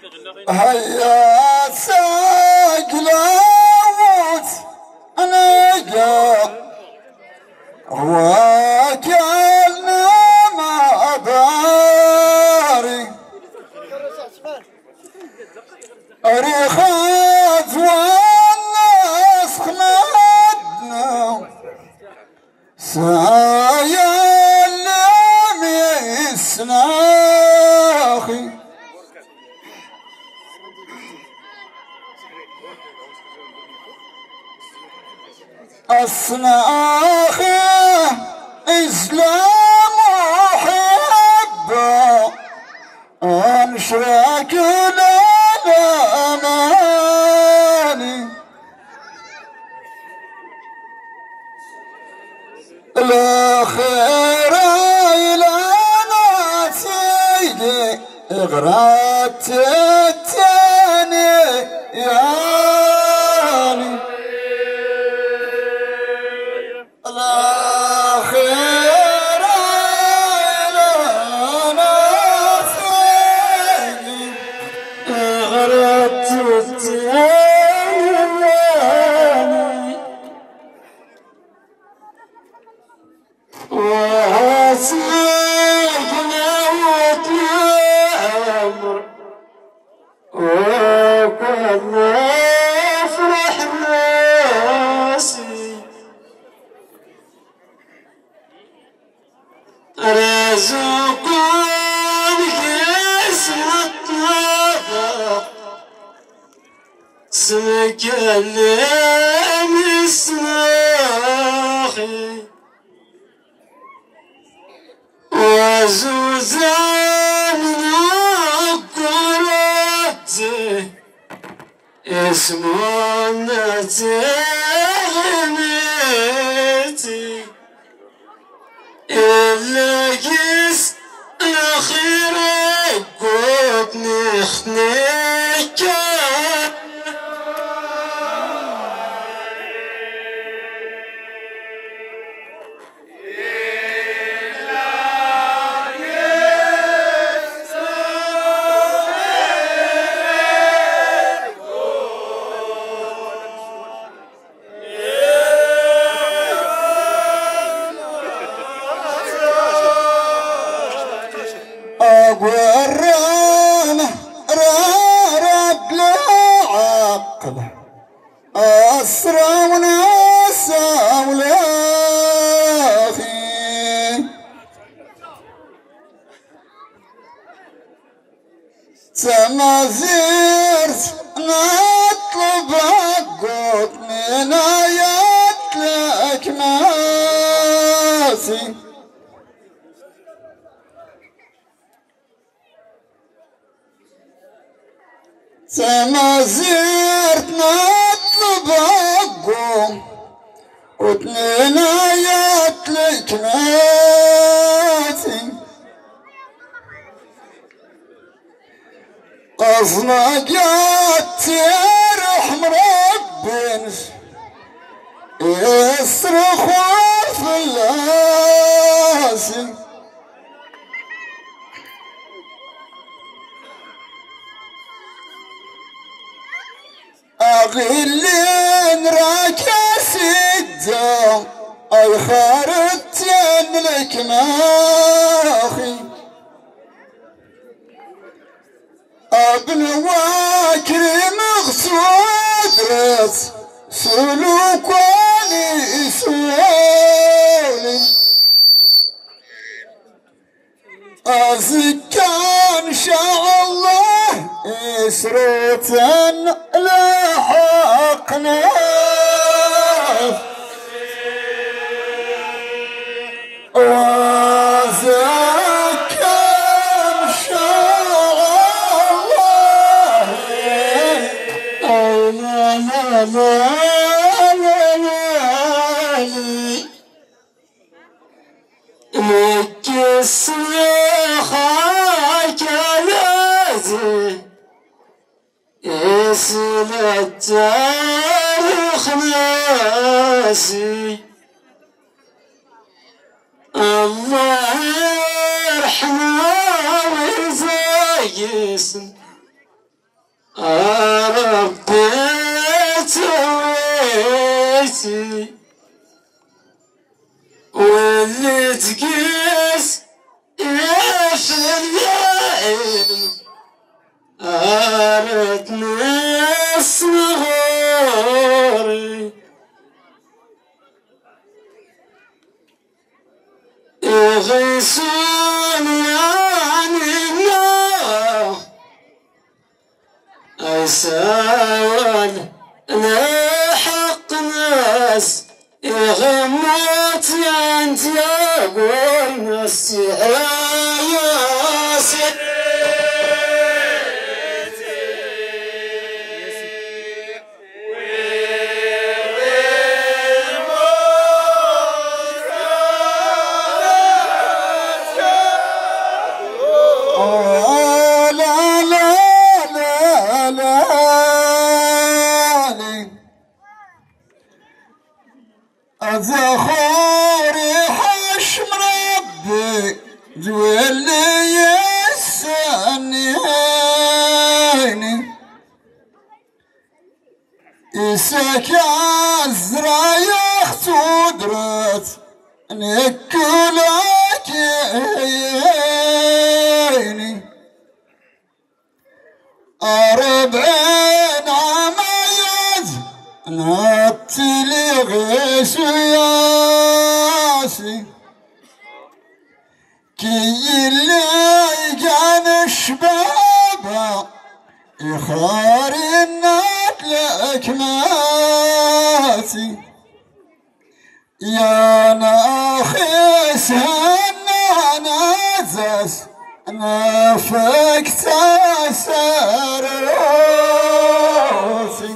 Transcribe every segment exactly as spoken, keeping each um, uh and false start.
هيا ساقلاوت انا جاء وكلنا ما داري ريخات والناس خلدنا سايا اللي يسناخي أصناخي إسلام وحبه أنشرك للأماني الخير إلى نسيدي غرات التاني يعني الخير إلى نسيدي غرات التاني وهسيقنا وتعمر وكنا افرح ناسي رزقون كسرتنا سنكلم السناخي وزوزان نقرته اسمنا تغنيتي إلا قيس الأخير قد نخنيك والرامة رارب لعقل أسرى ونسى ولاخي تمازيرت نطلب عقود من آيات لك ماسي تمازيرت نطلب عقوم واتنين آيات لك ماسي قصنا جات تيرح مربين يصرخ في اللاسي أغلين راكس الدم أي خارتين لك ماخي ابن واكر مغصود راس سلوكاني سوالي أزكان شاء الله إسرة لحقنا وزكان شاء الله لا لا لا اسم التاريخ ناسي الله يرحمه ويزايسن ربي تويتي واللي تقيس ياش الليل أردني صغاري يغيثوني عن النار أيساول لحق ناس يغموت عند يقول نفسي ياسر ذخوري حشم ربي جولي يسنيني إساك عزرا يختو درات نكلك يعيني أربعين عمايز نطلي غيش ياسي كي اللي كان الشبابة يخاري النطلك ماسي يا ناخي سهنا نازس نافك تسر روسي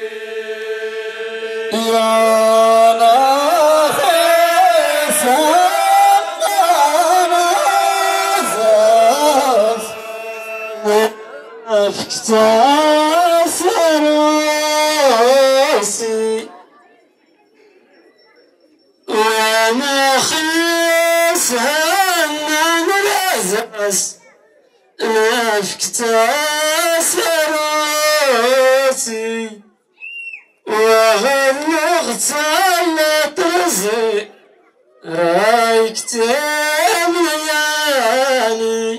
يا ناخي سهنا نازس نافك تسر روسي وما خيس هنن العزاز نافك تسراتي وهالنغت على طرزي رايك تملياني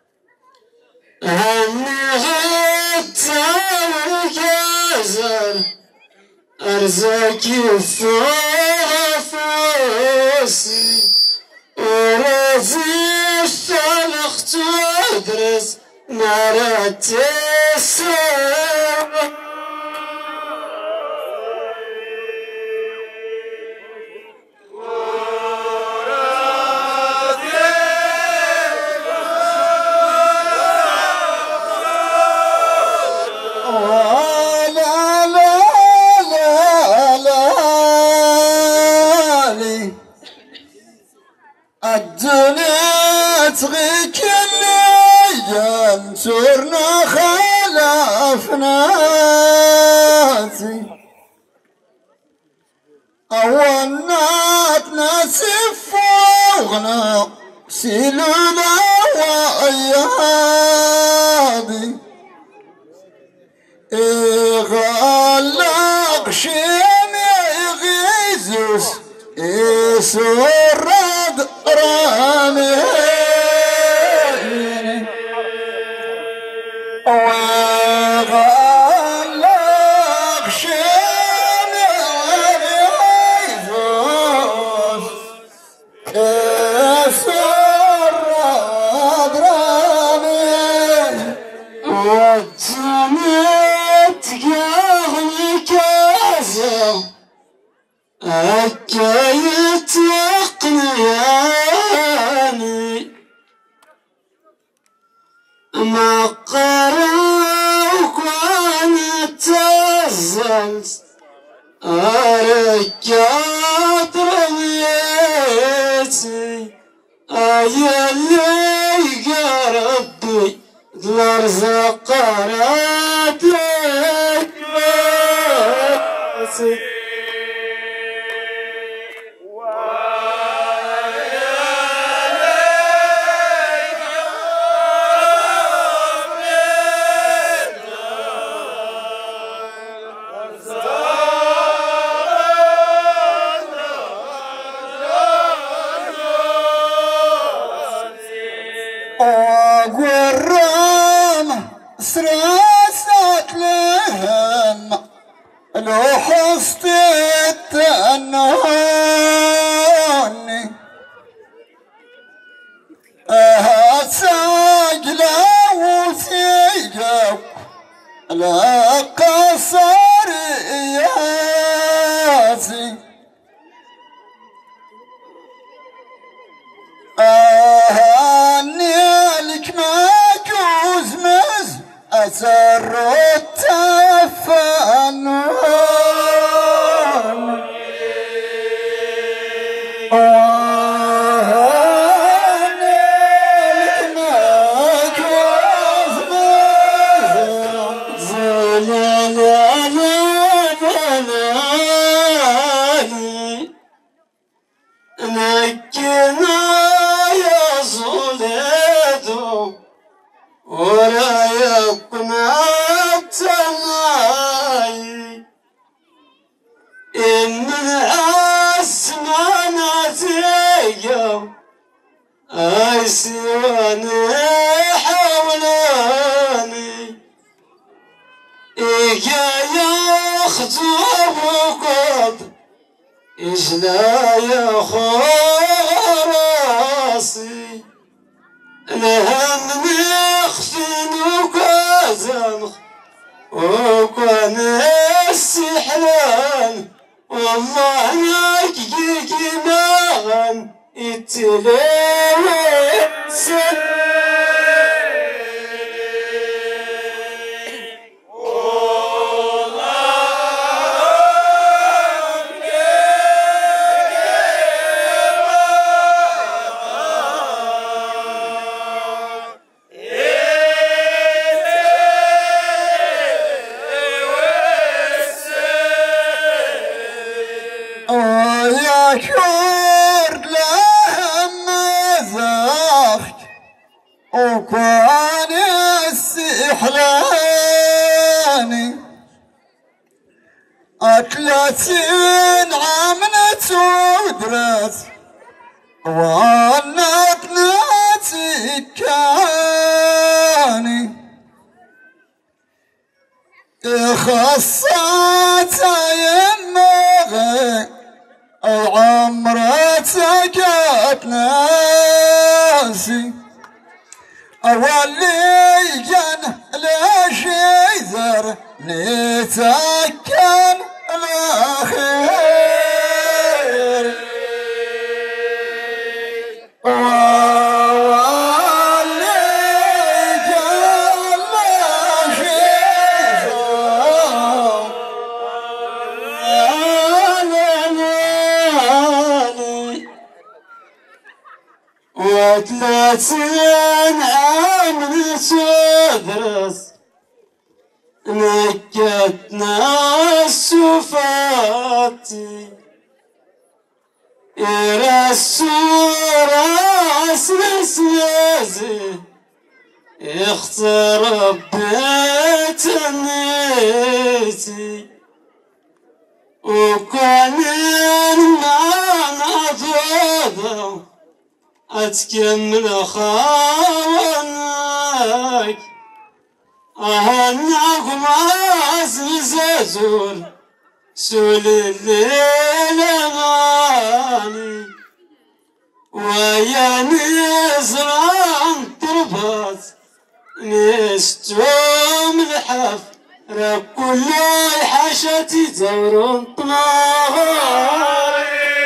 هني غبت عليك ازر ارزاكي فوسي ورازي الشلخ تدرس نارات السما الدنيا تغي كل ايام صرنا خلفناتي اولنات ناسف وغنى سيلولا وايادي اغلق شين يغيزوس يسرد رامي وغلق شين يغيزوس يسرد رامي والجميت قاغني كازم أكايت يقنياني ما قراوك وانا تزلت أركات رميتي أيا اللي يا ربي الأرزاق راتك راسي على قصرياتي أهني لك ماكوز مز أسر التفنن نكنا يا صليدو ولا يقنا التناي إن من أسمانتي أي سواني حولاني إيجا يخطب وقد إيش لا يخراسي لهم نخفن وكازن وكان السحلان والله ناكيك ماغن التلاوة كرد لهم ذاك وكان السحلاني أكلتين عمنت ودرت وعنت ناتي كاني خصت يمغي عمرتك ناسي أولي جن ليش يذر نتكن الأخير وأولي جن ليش وثلاثين عام نتدرس نكتنا السفاتي إلى السورة سلسلازي اخترب بيت النيتي وكان معنا ضوضا أتكمل خاونك أهنك معزززون سول الليل غاني ويا نزران تربط نستوم الحف رب كل حشتي زور طنار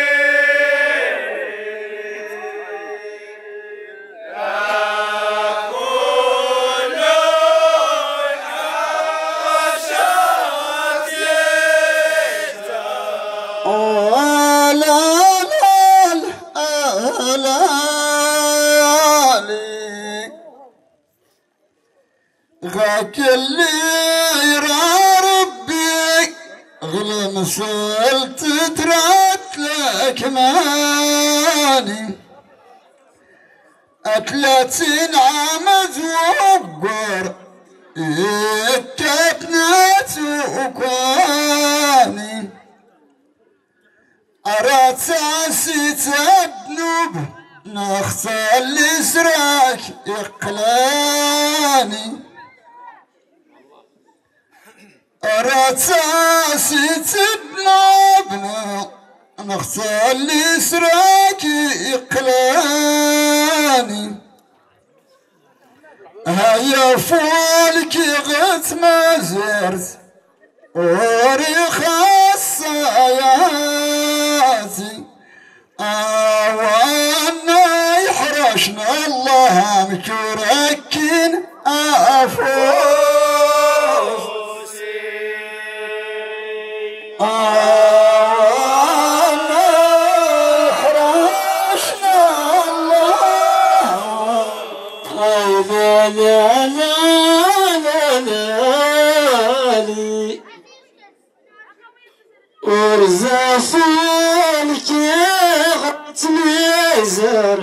غاك اللي يرى ربي غلم سألت ترات لك ماني أكلتين عمد وقر إكتنات وكواني أراد ساسي تبنب نخسى اللي سراك إقلاني راساسي تبنبنا نخسى اللي سراكي إقلاني هاي يا فولك غث ما زرت وريخ الصياتي وانا يحرشنا الله مشركين افوسي وانا يحرشنا الله لا لا لا لا لي ورزافلك يا غت ميزر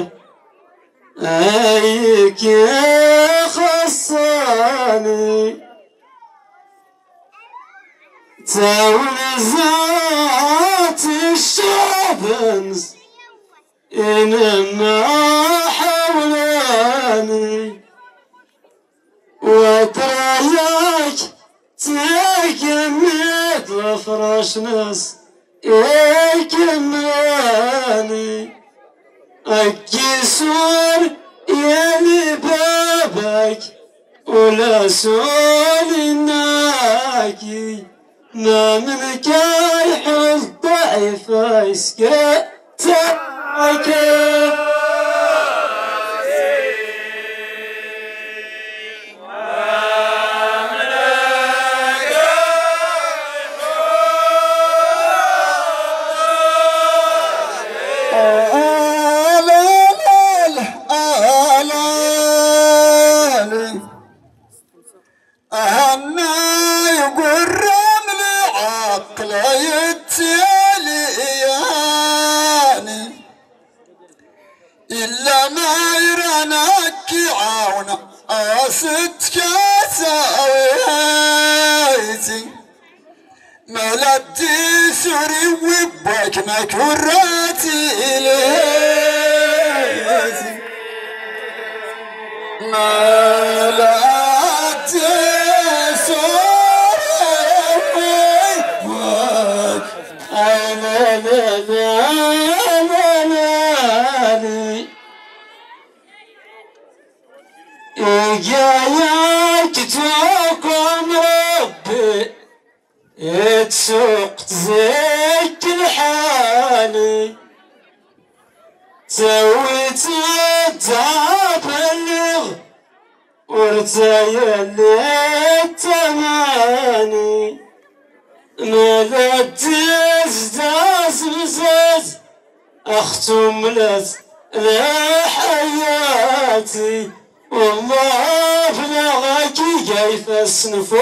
ايك يا خصاني تاول ذات الشابنز انما حولاني وتراياك تاكمت لفراش ناس يكملاني الكسور يلي بابك ولا سول الناكي ما منك يحل ضعيف يسكتك إلا ما يرانك عاونا أصدك ساويتي ملدي سوري وبك مكراتي ليتي ملدي سوري وبك أنا لا لا جايك توكم ربي تسوق تزيك الحالي سويت تبلغ ورتايل التماني ملت تزداز بزاز اختم لت لحياتي والله بلغك كيف السنفو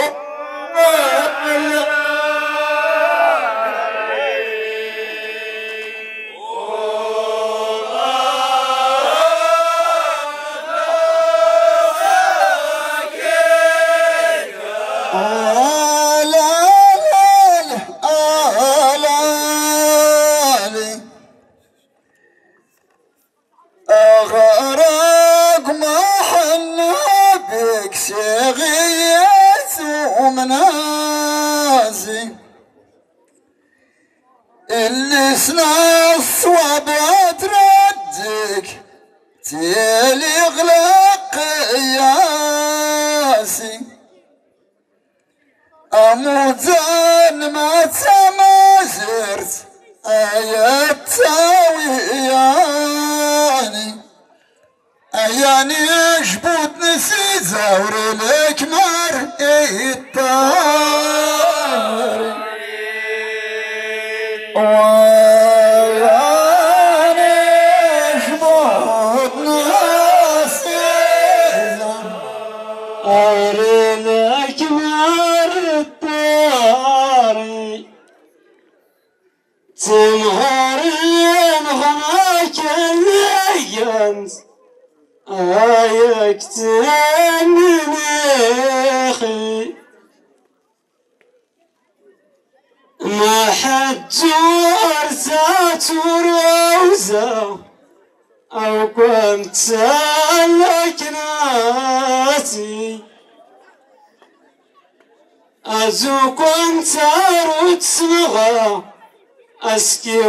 منازي اللي سنا الصواب تردك تيلي غلق قياسي أموتان ما تمازرت آيات تاوياني أياني جبوت نسيت زوري لك مر الطاري وأياني جبوت نسيت زوري لك مر الطاري تنهارين غماك الليانز آيك تنميخي ما حد جورتات وروزة أو كنت سألك ناسي أزو كنت أرد صغى أسكي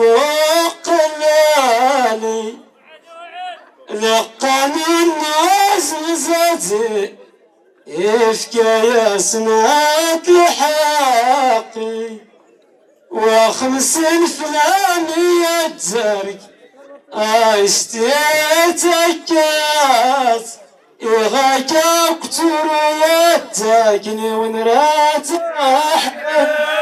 ونفوق الليالي لقاني الناس زغزاتي إفكايا سنات الحاقي وخمسين فلانية تزارك اشتيتكات إغاكا كتوريات تاكني ونرات أحباب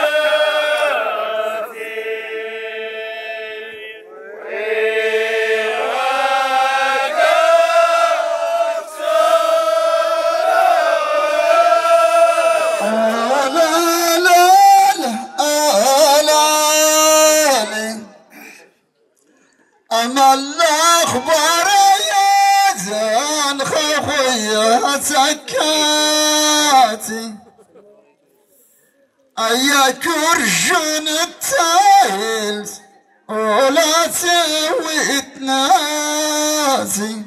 أما الأخبار يا زان خويا سكاتي أيا كرجون التايلز ولا تسوي تناسي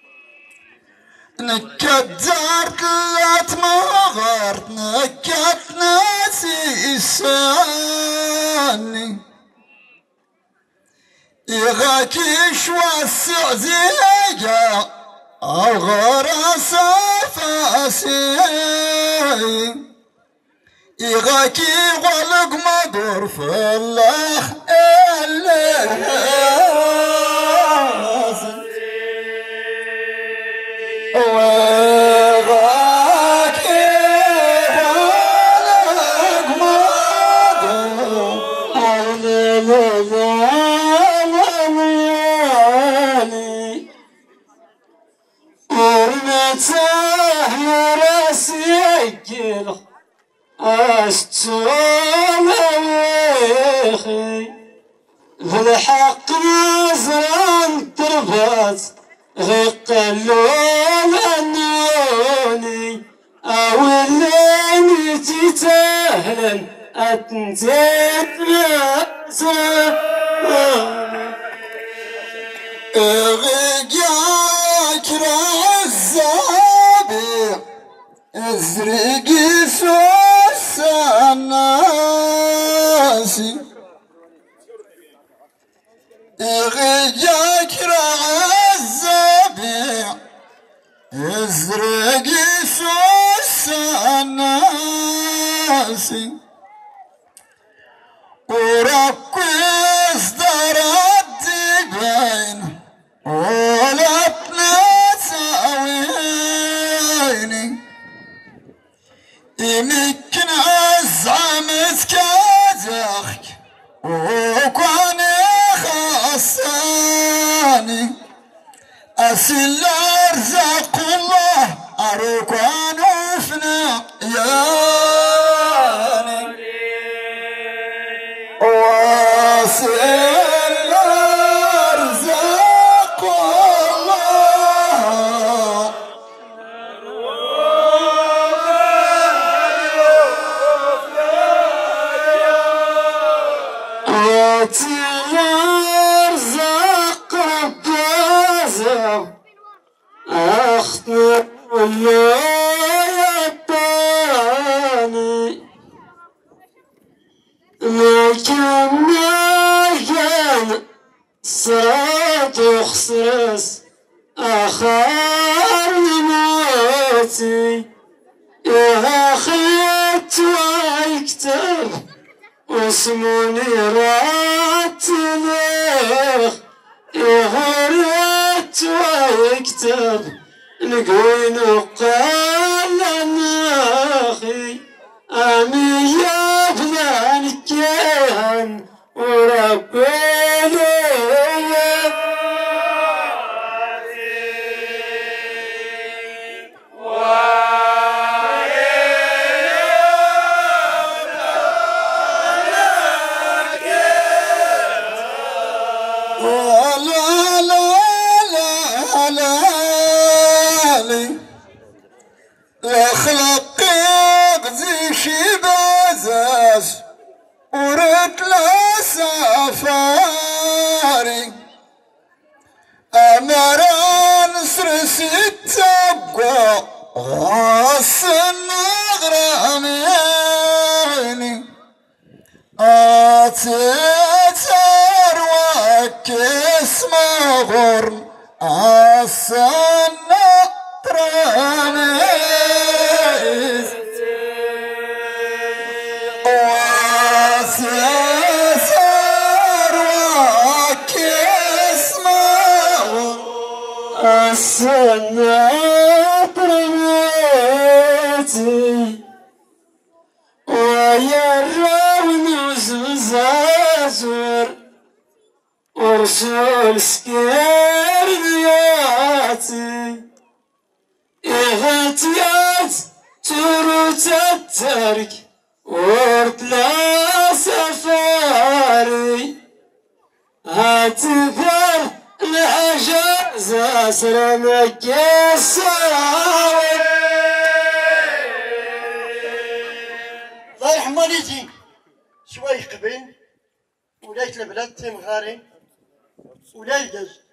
نكت دارت لا تمغرت نكت ناسي إساني يغاكيش واسع زيجا الغراس فاسي يغاكي غلق مدور في الله ويغاكي غلق مدور ورمته راسي أجل أشتغل ويخي في الحق نزران تربات غيق اللون أنوني أولاني تتهلا أتنتين نزران إغيجاك رزابي ازرقي سوس الناسي إغيجاك رزابي ازرقي سوس الناسي وركز درد بين ولا تنساويني يمكن أزعمت كازخك وكان خاصاني أسل أرزاق الله أروكان وفنا ياني واسل أرزاق الله أرزاق ربازة أختنا الله يباني ما كان ما كان صراط وخسرس آخر موتي يا خيط والكتاب واسموني راتليخ يهرت ويكتب نقوي نقال ناخي أمي يا فلان كيهن وربي خلقك زي شي بازاز ورد لا سفاري أمران سرس التقوى غاص النغراميني أتتر وكس مغرم أصنع رانيس وسيسر وكسمه السنة برميتي ويرون زازور ورسول سكيرنياتي إغتيات تروت الترك وردلا سفاري هاتفر العجاز سلامك الساوي الله يرحم والديك شوي قبل ولاية البلاد تيم غاري ولا يجز